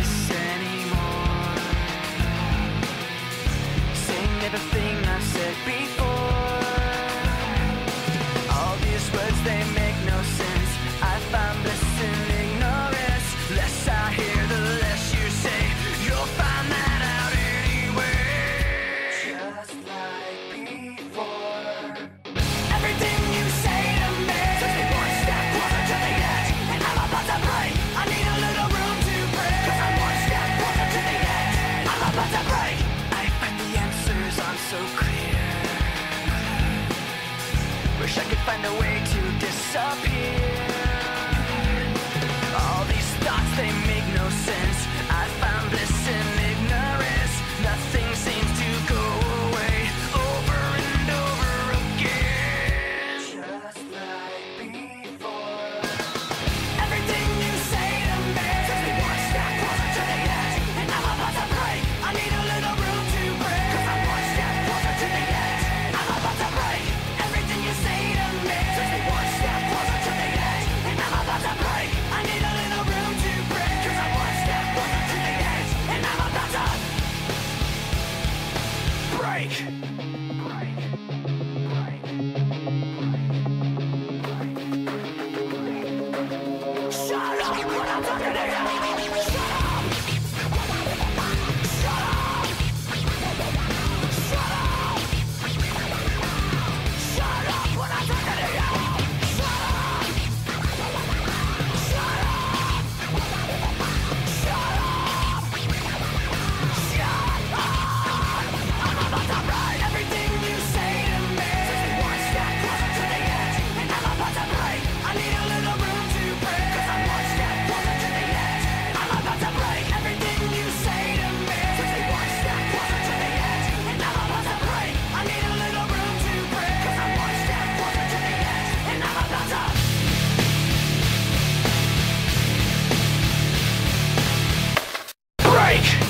this anymore. Saying everything I've said before. All these words, they make no sense. I find bliss in ignorance. Less I hear, the less you say. You'll find that out anyway. Just like before. Everything you say to me takes me one step closer to the edge, and I'm about to break. I need a little room to break, 'cause I'm one step closer to the edge. I'm about to break. I find the answers aren't so clear. Wish I could find a way to disappear. All these thoughts, they make no sense. I found bliss in ignorance. Nothing seems to go away. Over and over again. Just like before. Everything you say to me takes me one step closer to the edge, and I'm about to break. I need a little room to break, 'cause I'm one step closer to the edge. I'm about to break. Everything you say to me takes me one step closer to the edge, and I'm about to break. I need a little room to break, 'cause I'm one step closer to the edge, and I'm about to break. Shut up when I'm talking to you. Shut up. Shut up. Shut up. Shut up when I'm talking to you. Shut up. Shut up. Shut up. Shut up. I'm about to break. Everything you say to me takes me one step closer to the edge, and I'm about to break. I need a little room to break, 'cause I'm one step closer to the edge. I'm about to break. Everything you say to me takes me one step closer to the edge, and I'm about to break. I need a little room to break, 'cause I'm one step closer to the edge, and I'm about to break.